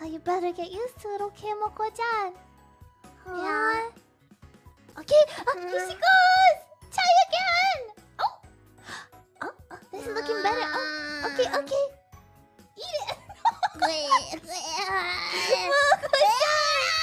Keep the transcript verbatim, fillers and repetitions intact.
So you better get used to it, okay, Moko-chan? Yeah. Okay, oh, here she goes! Try again! Oh! Oh, oh, this is looking better. Oh, okay, okay. Eat it! Moko-chan!